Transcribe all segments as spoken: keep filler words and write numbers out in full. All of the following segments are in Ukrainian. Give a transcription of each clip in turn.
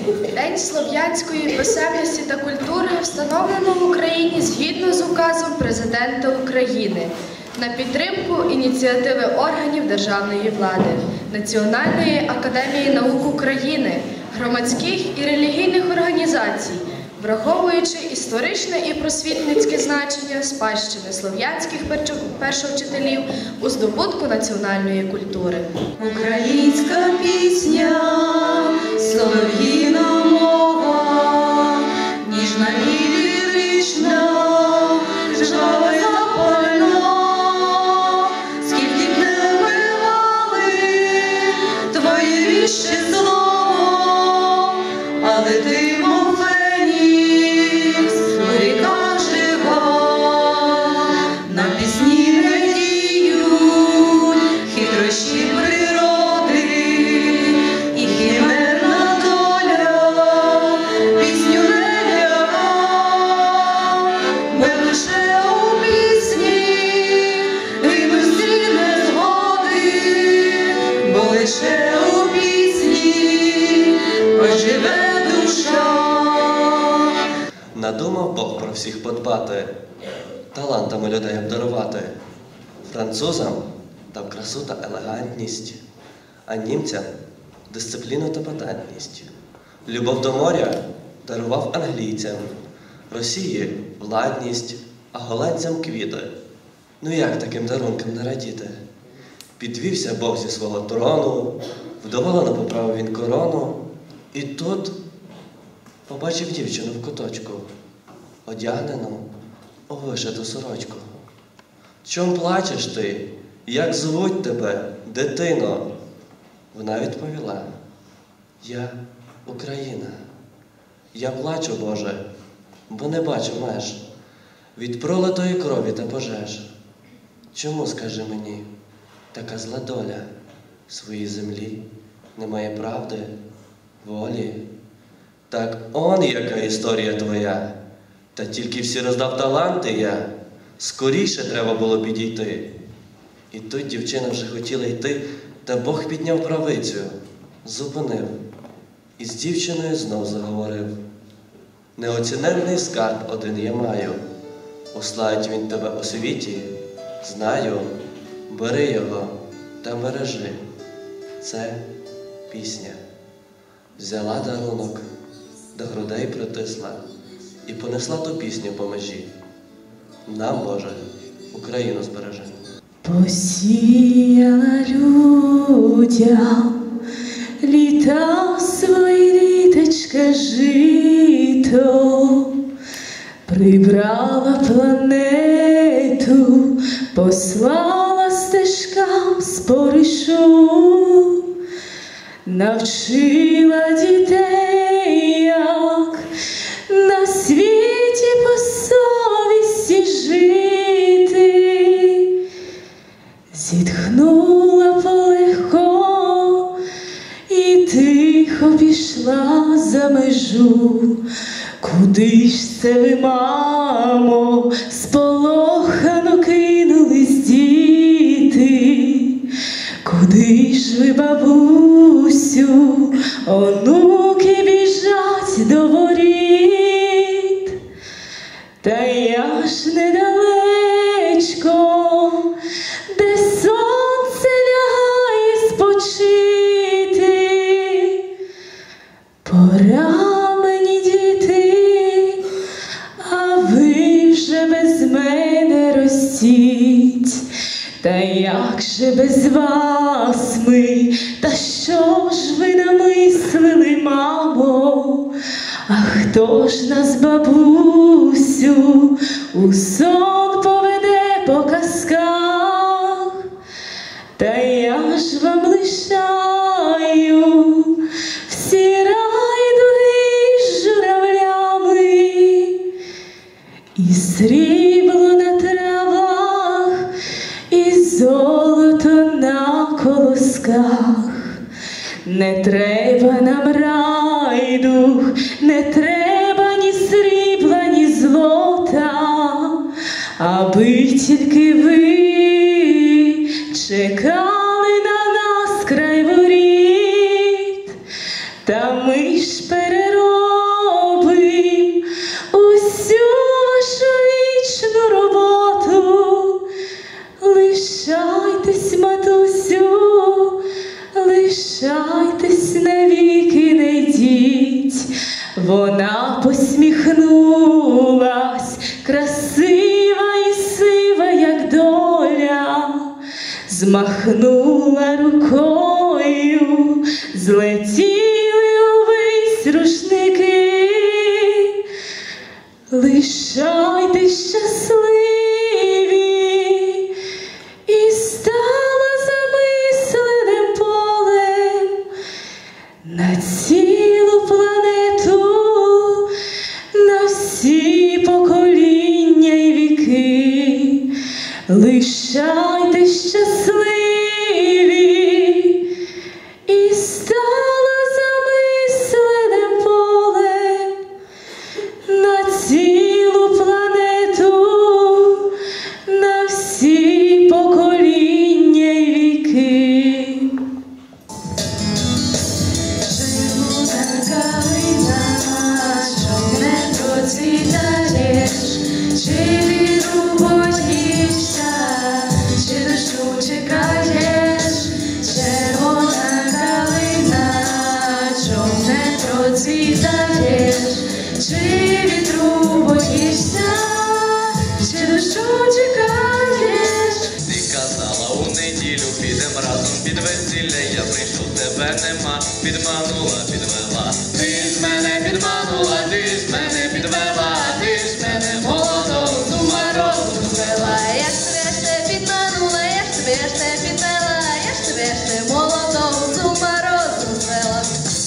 День слов'янської писемності та культури встановлено в Україні згідно з указом Президента України на підтримку ініціативи органів державної влади, Національної академії наук України, громадських і релігійних організацій, враховуючи історичне і просвітницьке значення спадщини слов'янських першовчителів у здобутку національної культури. Українська пісня, солов'їна мова, ніжна і лірична, жвава й запальна, скільки б не вбивали твоє віще слово, але ти, мов фенікс, у ріках жива, на пісні не діють хитрощі природи і химерна доля пісню не ляга, бо лише у пісні гинуть всі незгоди, бо лише у пісні оживе душа. Надумав Бог про всіх подбати, талантами людей обдарувати. Французам дав красу та елегантність, а німцям – дисципліну та патентність. Любов до моря дарував англійцям, Росії – владність, а голландцям – квіти. Ну як таким дарункам не радіти? Підвівся Бог зі свого трону, вдоволено поправив він корону, і тут побачив дівчину в куточку, одягнену у вишиту сорочку. Чом плачеш ти? Як звуть тебе, дитино? Вона відповіла: я Україна. Я плачу, Боже, бо не бачу меж від пролитої крові та пожеж. Чому, скажи мені, така зла доля? В своїй землі немає правди, волі. Так он яка історія твоя, та тільки всі роздав таланти я, скоріше треба було підійти. І тут дівчина вже хотіла йти, та Бог підняв правицю, зупинив і з дівчиною знов заговорив: неоціненний скарб один я маю, уславить він тебе у світі, знаю, бери його та бережи. Це пісня. Взяла дарунок, до грудей притисла і понесла ту пісню по межі. Нам, Боже, Україну збережи. Посіяла людям літа свої літочка жито, прибрала планету, послала стежкам споришу, навчила дітей, як на світі по совісті жити. Зітхнула полегко і тихо пішла за межу. Куди ж це ви, мамо, сполохано кинулись діти? Куди ж ви, бабусю, онуки біжать до воріт? Та я ж недалечко, де сонце лягає спочити. Пора мені, діти, а ви вже без мене ростіть. Та як же без вас ми, та що ж ви намислили, мамо? А хто ж нас, бабусю, у сон поведе по казках? Та я ж вам лишаю всі райдуги з журавлями і срібло на травах, і золото на колосках. Не треба нам райдуг, не треба ні срібла, ні злота, аби тільки ви чекали на нас край воріт. Та ми ж переробим усю вашу вічну роботу. Лишайтесь, матусю, лишайтесь, навіки не йдіть. Вона посміхнулась, красива і сива, як доля, змахнула рукою, злетіли увесь рушники. Лишайтесь щасливі, і стала замисленим полем на цілу планету, на всі покоління й віки. Лишайтесь щасливі, і стала замисленим полем на цілу планету, на всі покоління й віки. Червона калина, що не процвітаєш, чи віру боїшся, чи дощу чекаєш? Червона калина, що не процвітаєш, чи вітру боїшся, чи дощу чекаєш? Ти казала у неділю, підем разом під весілля. Я прийшов, тебе нема, підманула, підвела. Ти ж мене підманула, ти ж мене підвела, ти ж мене молодого з ума розум звела. Я ж тебе ж не підманула, я ж тебе ж не підвела, я ж тебе ж не молодого з ума розум звела.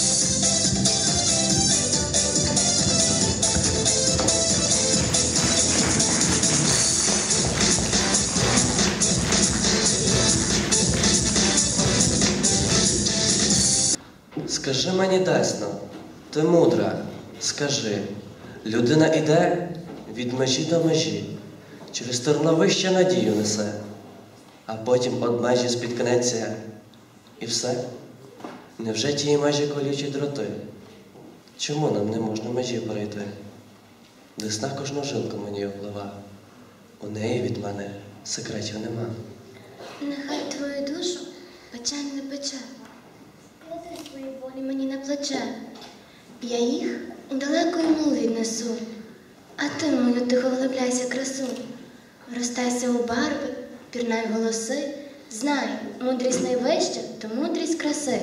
Скажи мені дасно, ти мудра, скажи, людина іде від межі до межі, через терновище надію несе, а потім од межі спіткнеться і все? Невже тії межі колючі дроти? Чому нам не можна межі перейти? Десна кожну жилку мені оплива, у неї від мене секретів нема. Нехай твою душу печаль не пече, клади свої болі мені на плече. Я їх у далеку йому віднесу, а ти мою тихо вглибляйся красу. Вростайся у барви, пірнай в голоси, знай, мудрість найвища, то мудрість краси.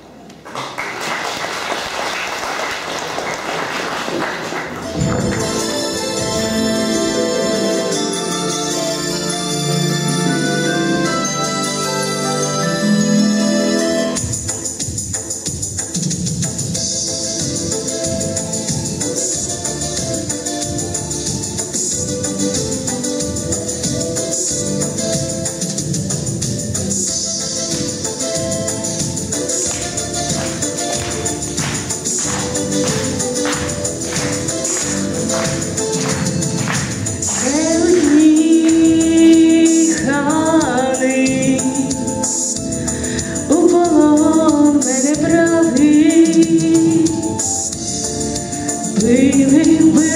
Били,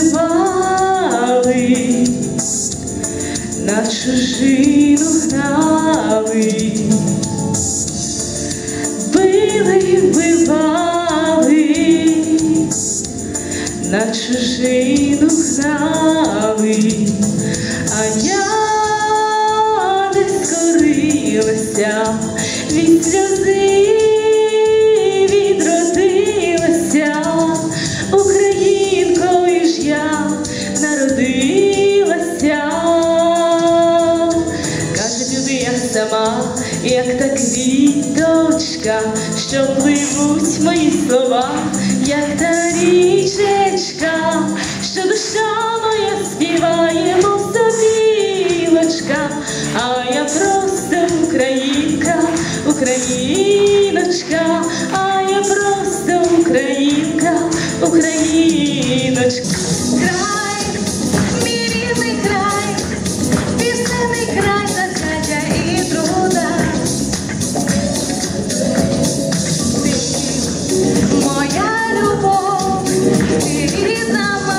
вбивали, на чужину гнали. Били, вбивали, на чужину гнали. А я не скорилася від сльози, відродилася. Українкою ж я народилася. Кажуть люди, я сама, як та квіточка, що пливуть мої слова, як та річечка, що душа моя співає, мов сопілочка. А я просто українка, україночка, а я просто українка, україночка. Край, мій рідний край, пісенний край закляття і труда. Ти моя любов. рідна